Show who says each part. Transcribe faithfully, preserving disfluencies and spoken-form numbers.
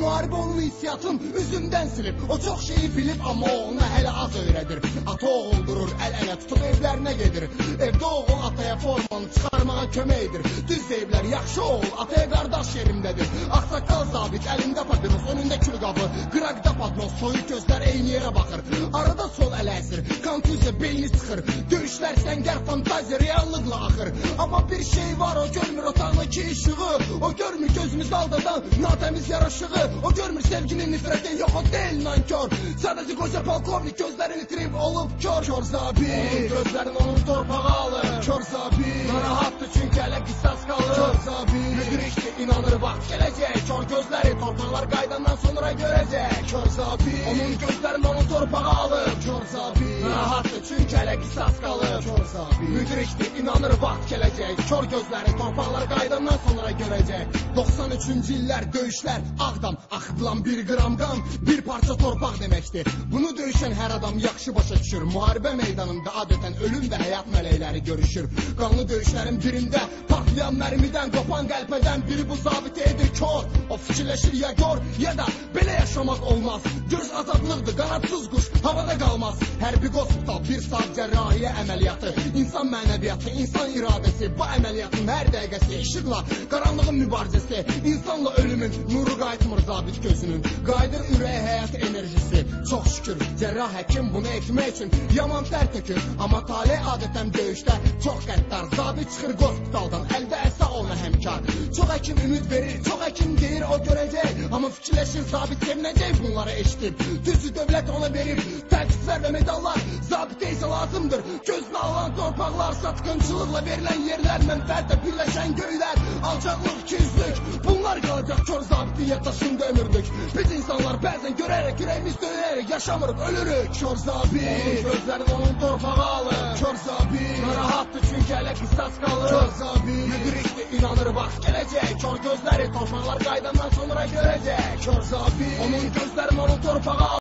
Speaker 1: müharibə onun hissiyatın üzündən silib. O çox şeyi bilib, amma oğluna hələ az öyrədir. Ata oğul durur, əl-ələ tutub evlərinə gedir. Evdə oğul ataya formanı çıxarmağa kömək edir. Düz deyiblər, yaxşı oğul ataya qardaş yerimdədir. Ağsaqqal zabit, əlində papiros, önündə külqabı, qıraqda patros, soyuq gözlər eyni yerə baxır. Arada sol ələ əsir, konfuziya beyni çıxır. Döyüşlər səngər, fantaziya reallıqla axır. Amma bir şey var, o görmür otağdakı işığı. O görmür gözümüzdə aldadan natəmiz yaraşığı. O görmür sevginin nifrətin, yox o deyil nankör. Sadəcə qoca polkovnik gözlərini itirib olub kör. Kör zabit, onun gözlərin onun torpağı alır. Kör zabit, narahatdır çünki hələ qisas qalır. Kör zabit, müdrikdir, inanır vaxt gələcək. Kör gözləri torpaqlar qaydandan sonra görəcək. Kör zabit, onun gözlərin onun torpağı alır. Kör zabit, narahatdır çünki hələ qisas qalır. Kör zabit, müdrikdir, inanır vaxt gələcək. Kör gözləri torpaqlar qaydandan sonra görəcək. doxsan üçüncü illər döyüşlər, Ağdam, axıdılan bir qram qan, bir parça torpaq deməkdir. Bunu döyüşən hər adam yaxşı başa düşür. Müharibə meydanında adətən ölüm və həyat mələkləri görüşür. Qanlı döyüşlərin birində partlayan mərmidən, qopan qəlpədən biri bu zabiti edir kör. O fikirləşir ya gör, ya da belə yaşamaq olmaz. Göz azadlıqdır, qanadsız quş havada qalmaz. Hərbi qospital, bir saat cərrahiyyə əməliyyatı, insan mənəviyyatı, insan iradəsi, bu əməliyyatın hər dəqiqəsi, işıqla qaranlığın mübarizəsi, insanla ölümün nuru qayıtmır zabit gözünün. Qayıdır ürəyə həyat enerjisi, çox şükür. Cərrah həkim bunu etmək üçün yaman tər tökür. Amma talih adətən döyüşdə çox qəddar. Zabit çıxır qospitaldan, əldə əsa ona həmkar. Çox həkim ümid verir, çox həkim deyir o görəcək. Amma fikirləşir zabit sevinəcək bunları eşitib. Düzü dövlət ona verir təltiflər və medallar. Zabitə isə lazımdır gözünə alan torpaqlar. Satqınçılıqla verilən yerlər, mənfəətlə birləşən göylər. Alçaqlıq, ikiyüzlük, bunlar qalacaq kör zabitin yaddaşında ömürlük. Biz insanlar bəzən görərək, ürəyimiz döyərək yaşamırıq, ölürük. Kör zabit, gözlərin onun torpağı alır. Kör zabit, narahatdır çünki hələ qisas qalır. Kör zabit, müdrikdir, inanır vaxt gələcək. Kör gözləri torpaqlar qaydandan sonra görəcək. Kör zabit, onun gözlərin onun torpağı alır.